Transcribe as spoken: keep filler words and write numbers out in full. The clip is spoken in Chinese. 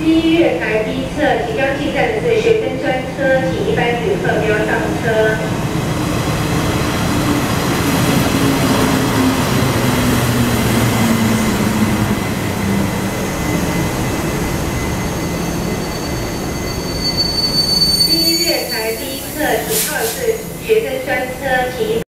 第一月台第一侧，即将进站的是学生专车，请一般旅客不要上车。第一月台第一侧，请号是学生专车，请。